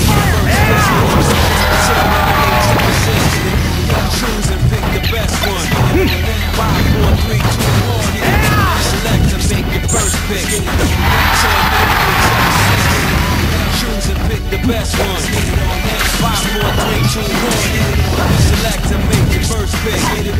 Choose and pick the best one. 5, 4, 3, 2, 1. Select and make your first pick. Choose and pick the best one. 5, 4, 3, 2, 1. Select and make your first pick.